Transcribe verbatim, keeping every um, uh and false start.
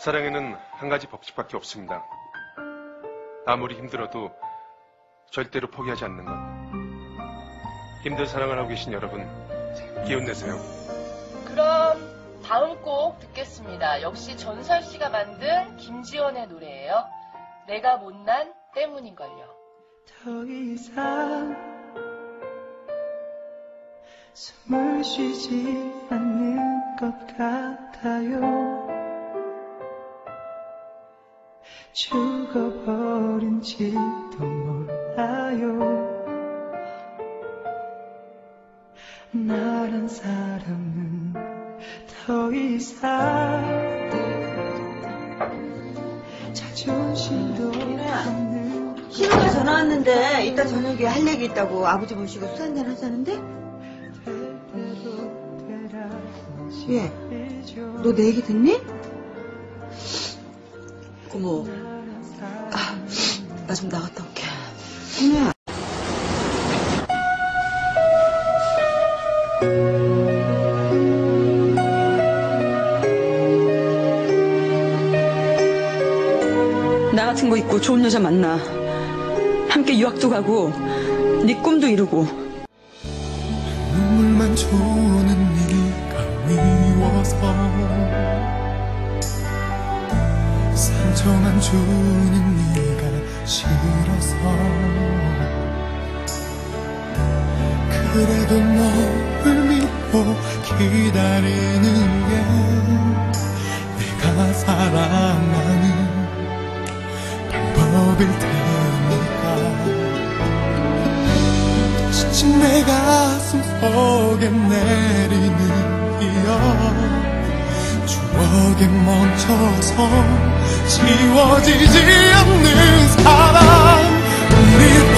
사랑에는 한 가지 법칙밖에 없습니다. 아무리 힘들어도 절대로 포기하지 않는 것. 힘든 사랑을 하고 계신 여러분, 기운 내세요. 그럼 다음 곡 듣겠습니다. 역시 전설 씨가 만든 김지원의 노래예요. 내가 못난 때문인걸요. 더 이상 숨을 쉬지 않는 것 같아요. 죽어버린지도 몰라요. 나란 사람은 더 이상 자존심도 없는. 신우가 전화 왔는데 이따 저녁에 할 얘기 있다고 아버지 모시고 술 한잔 하자는데? 예, 너 내 얘기 듣니? 고모, 아, 나 좀 나갔다 올게. 신우야. 나 같은 거 있고 좋은 여자 만나. 함께 유학도 가고 네 꿈도 이루고. 눈물만 주는 네가 미워서, 상처만 주는 네가 싫어서. 그래도 너를 믿고 기다리는 게 내가 사랑하는 방법일 테니까. 지친 내 가슴 속에 내리는 기억, 추억에 멈춰서 지워지지 않는 사랑. 우리